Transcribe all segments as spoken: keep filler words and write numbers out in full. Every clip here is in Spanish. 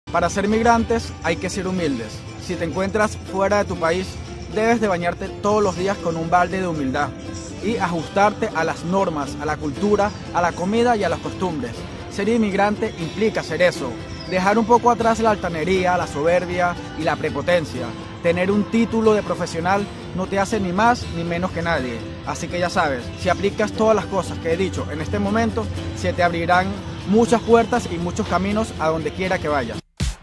Para ser migrantes hay que ser humildes. Si te encuentras fuera de tu país, debes de bañarte todos los días con un balde de humildad y ajustarte a las normas, a la cultura, a la comida y a las costumbres. Ser inmigrante implica hacer eso, dejar un poco atrás la altanería, la soberbia y la prepotencia. Tener un título de profesional no te hace ni más ni menos que nadie. Así que ya sabes, si aplicas todas las cosas que he dicho en este momento, se te abrirán muchas puertas y muchos caminos a donde quiera que vayas.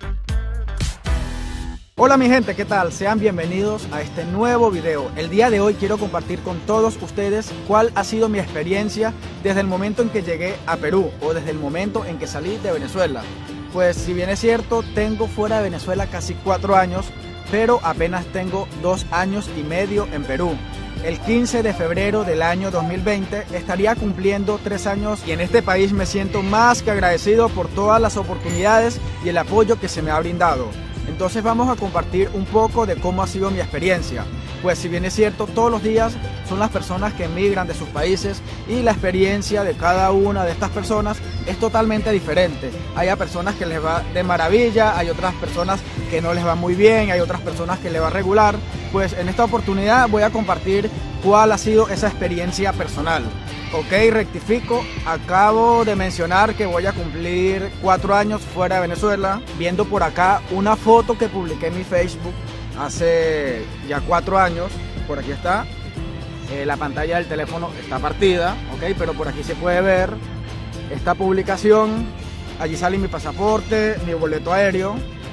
Hola mi gente, ¿qué tal? Sean bienvenidos a este nuevo video. El día de hoy quiero compartir con todos ustedes cuál ha sido mi experiencia desde el momento en que llegué a Perú o desde el momento en que salí de Venezuela. Pues si bien es cierto, tengo fuera de Venezuela casi cuatro años, pero apenas tengo dos años y medio en Perú. El quince de febrero del año dos mil veinte estaría cumpliendo tres años y en este país me siento más que agradecido por todas las oportunidades y el apoyo que se me ha brindado. Entonces vamos a compartir un poco de cómo ha sido mi experiencia. Pues si bien es cierto, todos los días son las personas que emigran de sus países y la experiencia de cada una de estas personas es totalmente diferente. Hay a personas que les va de maravilla, hay otras personas que no les va muy bien, hay otras personas que les va regular. Pues en esta oportunidad voy a compartir cuál ha sido esa experiencia personal. Ok, rectifico, acabo de mencionar que voy a cumplir cuatro años fuera de Venezuela. Viendo por acá una foto que publiqué en mi Facebook hace ya cuatro años, por aquí está, eh, la pantalla del teléfono está partida, ok, pero por aquí se puede ver esta publicación. Allí sale mi pasaporte, mi boleto aéreo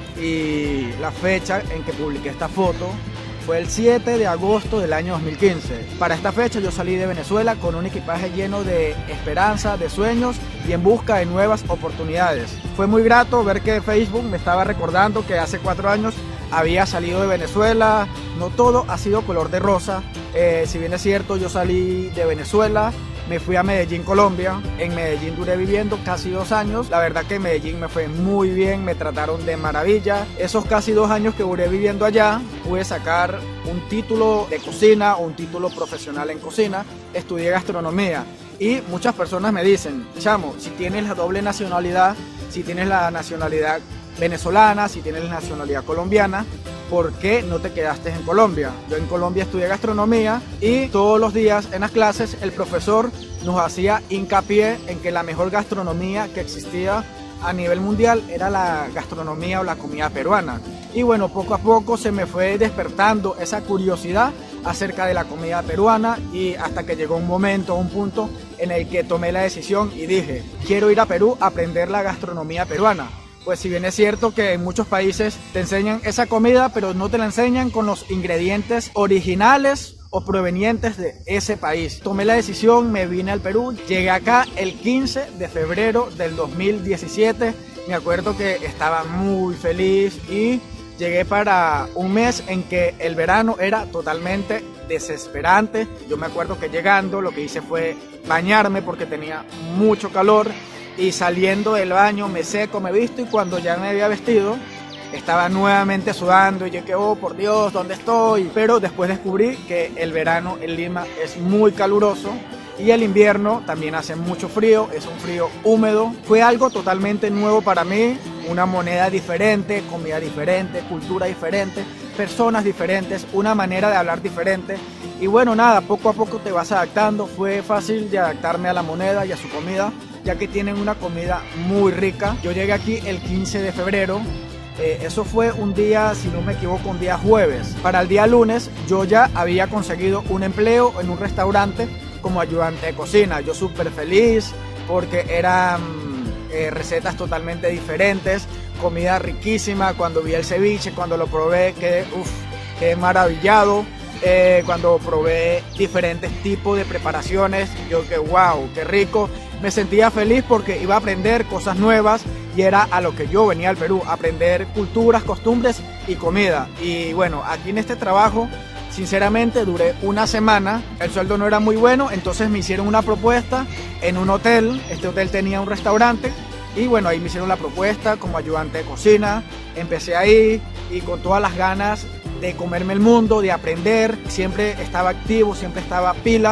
y la fecha en que publiqué esta foto. Fue el siete de agosto del año dos mil quince. Para esta fecha yo salí de Venezuela con un equipaje lleno de esperanza, de sueños y en busca de nuevas oportunidades. Fue muy grato ver que Facebook me estaba recordando que hace cuatro años había salido de Venezuela. No todo ha sido color de rosa. Eh, si bien es cierto, yo salí de Venezuela, me fui a Medellín, Colombia. En Medellín duré viviendo casi dos años. La verdad que en Medellín me fue muy bien, me trataron de maravilla. Esos casi dos años que duré viviendo allá, pude sacar un título de cocina o un título profesional en cocina. Estudié gastronomía y muchas personas me dicen, chamo, si tienes la doble nacionalidad, si tienes la nacionalidad venezolana, si tienes la nacionalidad colombiana, ¿por qué no te quedaste en Colombia? Yo en Colombia estudié gastronomía y todos los días en las clases el profesor nos hacía hincapié en que la mejor gastronomía que existía a nivel mundial era la gastronomía o la comida peruana. Y bueno, poco a poco se me fue despertando esa curiosidad acerca de la comida peruana y hasta que llegó un momento, un punto en el que tomé la decisión y dije, quiero ir a Perú a aprender la gastronomía peruana. Pues si bien es cierto que en muchos países te enseñan esa comida, pero no te la enseñan con los ingredientes originales o provenientes de ese país. Tomé la decisión, me vine al Perú, llegué acá el quince de febrero del dos mil diecisiete. Me acuerdo que estaba muy feliz y llegué para un mes en que el verano era totalmente desesperante. Yo me acuerdo que llegando lo que hice fue bañarme porque tenía mucho calor. Y saliendo del baño me seco, me visto y cuando ya me había vestido estaba nuevamente sudando y yo que oh por Dios, ¿dónde estoy? Pero después descubrí que el verano en Lima es muy caluroso y el invierno también hace mucho frío, es un frío húmedo. Fue algo totalmente nuevo para mí, una moneda diferente, comida diferente, cultura diferente, personas diferentes, una manera de hablar diferente. Y bueno, nada, poco a poco te vas adaptando. Fue fácil de adaptarme a la moneda y a su comida, ya que tienen una comida muy rica. Yo llegué aquí el quince de febrero, eh, eso fue un día, si no me equivoco, un día jueves. Para el día lunes yo ya había conseguido un empleo en un restaurante como ayudante de cocina. Yo súper feliz porque eran eh, recetas totalmente diferentes, comida riquísima. Cuando vi el ceviche, cuando lo probé, quedé, uf, quedé maravillado. Eh, cuando probé diferentes tipos de preparaciones, yo que wow, qué rico. Me sentía feliz porque iba a aprender cosas nuevas y era a lo que yo venía al Perú, aprender culturas, costumbres y comida. Y bueno, aquí en este trabajo, sinceramente duré una semana, el sueldo no era muy bueno, entonces me hicieron una propuesta en un hotel. Este hotel tenía un restaurante y bueno, ahí me hicieron la propuesta como ayudante de cocina. Empecé ahí y con todas las ganas de comerme el mundo, de aprender. Siempre estaba activo, siempre estaba pilas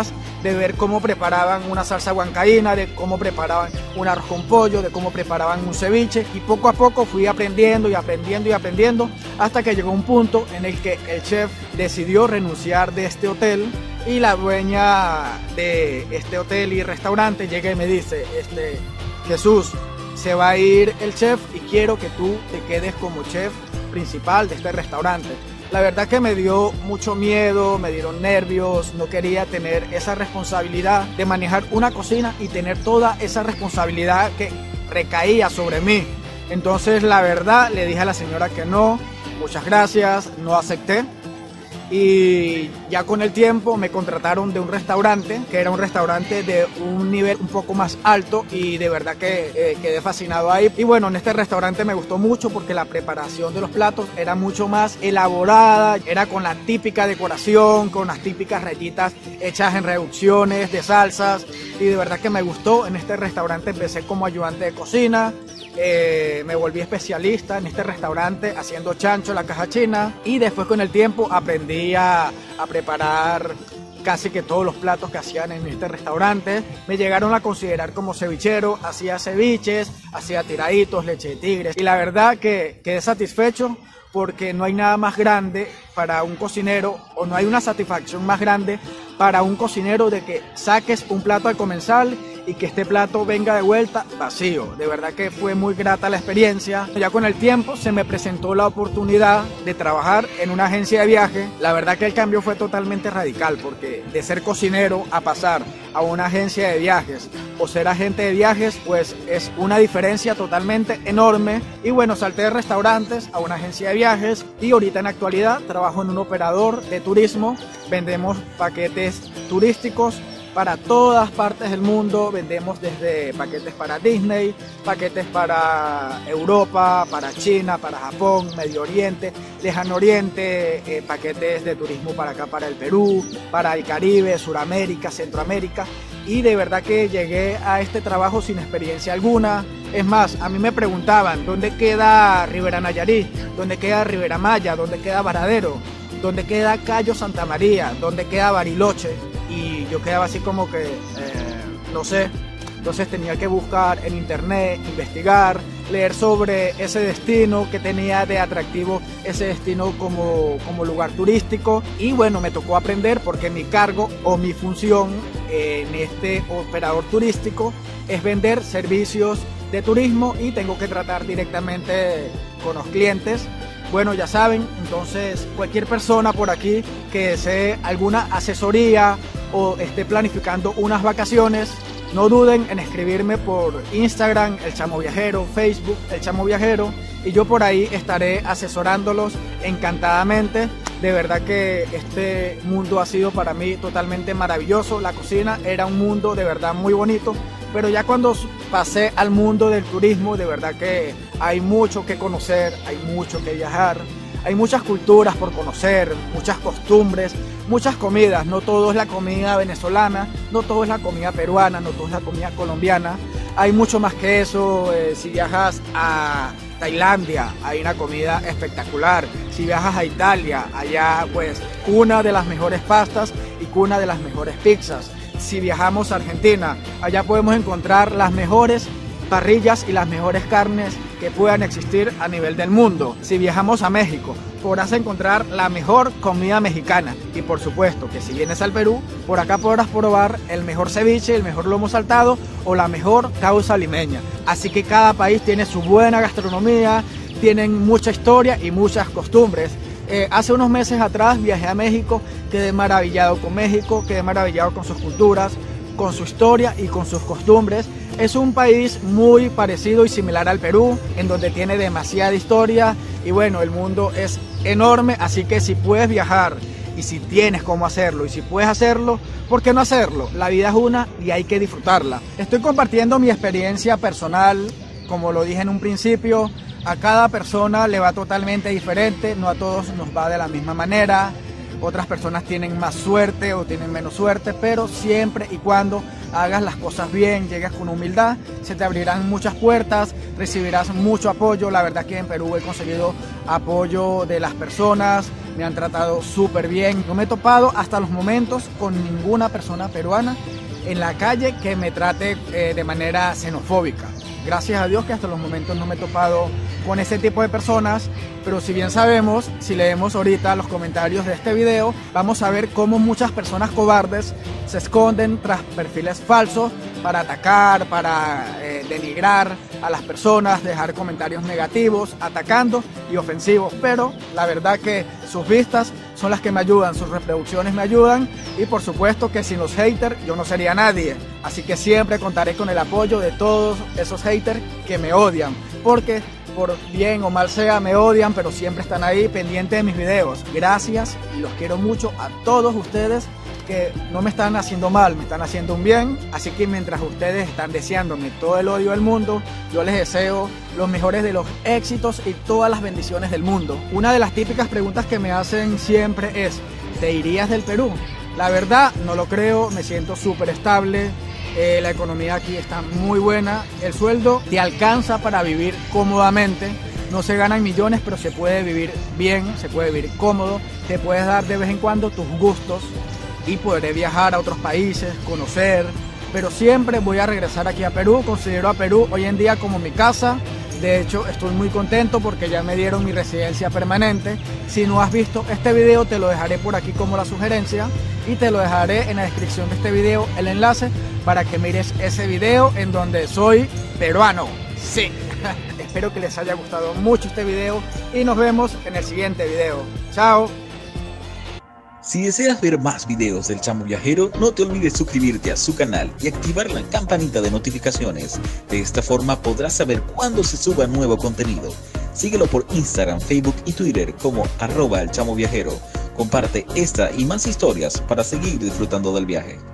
de ver cómo preparaban una salsa huancaína, de cómo preparaban un arroz con pollo, de cómo preparaban un ceviche, y poco a poco fui aprendiendo y aprendiendo y aprendiendo hasta que llegó un punto en el que el chef decidió renunciar de este hotel y la dueña de este hotel y restaurante llega y me dice, este, Jesús, se va a ir el chef y quiero que tú te quedes como chef principal de este restaurante. La verdad que me dio mucho miedo, me dieron nervios, no quería tener esa responsabilidad de manejar una cocina y tener toda esa responsabilidad que recaía sobre mí. Entonces la verdad le dije a la señora que no, muchas gracias, no acepté. Y ya con el tiempo me contrataron de un restaurante, que era un restaurante de un nivel un poco más alto, y de verdad que eh, quedé fascinado ahí. Y bueno, en este restaurante me gustó mucho porque la preparación de los platos era mucho más elaborada, era con la típica decoración, con las típicas rayitas hechas en reducciones de salsas, y de verdad que me gustó. En este restaurante empecé como ayudante de cocina. Eh, me volví especialista en este restaurante haciendo chancho en la caja china, y después con el tiempo aprendí a, a preparar casi que todos los platos que hacían en este restaurante. Me llegaron a considerar como cevichero, hacía ceviches, hacía tiraditos, leche de tigre, y la verdad que quedé satisfecho porque no hay nada más grande para un cocinero, o no hay una satisfacción más grande para un cocinero de que saques un plato al comensal y que este plato venga de vuelta vacío. De verdad que fue muy grata la experiencia. Ya con el tiempo se me presentó la oportunidad de trabajar en una agencia de viaje. La verdad que el cambio fue totalmente radical, porque de ser cocinero a pasar a una agencia de viajes o ser agente de viajes, pues es una diferencia totalmente enorme. Y bueno, salté de restaurantes a una agencia de viajes, y ahorita en la actualidad trabajo en un operador de turismo. Vendemos paquetes turísticos para todas partes del mundo. Vendemos desde paquetes para Disney, paquetes para Europa, para China, para Japón, Medio Oriente, Lejano Oriente, eh, paquetes de turismo para acá, para el Perú, para el Caribe, Suramérica, Centroamérica. Y de verdad que llegué a este trabajo sin experiencia alguna. Es más, a mí me preguntaban, ¿dónde queda Rivera Nayarit? ¿Dónde queda Rivera Maya? ¿Dónde queda Varadero? ¿Dónde queda Cayo Santa María? ¿Dónde queda Bariloche? Y yo quedaba así como que, eh, no sé. Entonces tenía que buscar en internet, investigar, leer sobre ese destino, que tenía de atractivo ese destino como, como lugar turístico. Y bueno, me tocó aprender, porque mi cargo o mi función en este operador turístico es vender servicios de turismo, y tengo que tratar directamente con los clientes. Bueno, ya saben, entonces cualquier persona por aquí que desee alguna asesoría o esté planificando unas vacaciones, no duden en escribirme por Instagram, El Chamo Viajero, Facebook, El Chamo Viajero, y yo por ahí estaré asesorándolos encantadamente. De verdad que este mundo ha sido para mí totalmente maravilloso. La cocina era un mundo de verdad muy bonito, pero ya cuando pasé al mundo del turismo, de verdad que hay mucho que conocer, hay mucho que viajar, hay muchas culturas por conocer, muchas costumbres, muchas comidas. No todo es la comida venezolana, no todo es la comida peruana, no todo es la comida colombiana. Hay mucho más que eso. Eh, si viajas a Tailandia, hay una comida espectacular. Si viajas a Italia, allá pues una de las mejores pastas y una de las mejores pizzas. Si viajamos a Argentina, allá podemos encontrar las mejores parrillas y las mejores carnes que puedan existir a nivel del mundo. Si viajamos a México, podrás encontrar la mejor comida mexicana. Y por supuesto que si vienes al Perú, por acá podrás probar el mejor ceviche, el mejor lomo saltado o la mejor causa limeña. Así que cada país tiene su buena gastronomía, tienen mucha historia y muchas costumbres. Eh, hace unos meses atrás viajé a México, quedé maravillado con México, quedé maravillado con sus culturas, con su historia y con sus costumbres. Es un país muy parecido y similar al Perú, en donde tiene demasiada historia, y bueno, el mundo es enorme, así que si puedes viajar y si tienes cómo hacerlo y si puedes hacerlo, ¿por qué no hacerlo? La vida es una y hay que disfrutarla. Estoy compartiendo mi experiencia personal, como lo dije en un principio. A cada persona le va totalmente diferente, no a todos nos va de la misma manera. otras personas tienen más suerte o tienen menos suerte, pero siempre y cuando hagas las cosas bien, llegues con humildad, se te abrirán muchas puertas, recibirás mucho apoyo. La verdad que en Perú he conseguido apoyo de las personas, me han tratado súper bien. No me he topado hasta los momentos con ninguna persona peruana en la calle que me trate eh, de manera xenofóbica. Gracias a Dios que hasta los momentos no me he topado con ese tipo de personas, pero si bien sabemos, si leemos ahorita los comentarios de este video, vamos a ver cómo muchas personas cobardes se esconden tras perfiles falsos para atacar, para eh, denigrar a las personas, dejar comentarios negativos, atacando y ofensivos, pero la verdad que sus vistas son las que me ayudan, sus reproducciones me ayudan, y por supuesto que sin los haters yo no sería nadie, así que siempre contaré con el apoyo de todos esos haters que me odian, porque por bien o mal sea me odian, pero siempre están ahí pendientes de mis videos. Gracias y los quiero mucho a todos ustedes que no me están haciendo mal, me están haciendo un bien, así que mientras ustedes están deseándome todo el odio del mundo, yo les deseo los mejores de los éxitos y todas las bendiciones del mundo. Una de las típicas preguntas que me hacen siempre es: ¿te irías del Perú? La verdad no lo creo, me siento súper estable. Eh, la economía aquí está muy buena, el sueldo te alcanza para vivir cómodamente, no se ganan millones, pero se puede vivir bien, se puede vivir cómodo, te puedes dar de vez en cuando tus gustos y podré viajar a otros países, conocer, pero siempre voy a regresar aquí a Perú. Considero a Perú hoy en día como mi casa. De hecho, estoy muy contento porque ya me dieron mi residencia permanente. Si no has visto este video, te lo dejaré por aquí como la sugerencia y te lo dejaré en la descripción de este video el enlace para que mires ese video en donde soy peruano. Sí. Espero que les haya gustado mucho este video y nos vemos en el siguiente video. Chao. Si deseas ver más videos del Chamo Viajero, no te olvides suscribirte a su canal y activar la campanita de notificaciones. De esta forma podrás saber cuándo se suba nuevo contenido. Síguelo por Instagram, Facebook y Twitter como arroba el Chamo Viajero. Comparte esta y más historias para seguir disfrutando del viaje.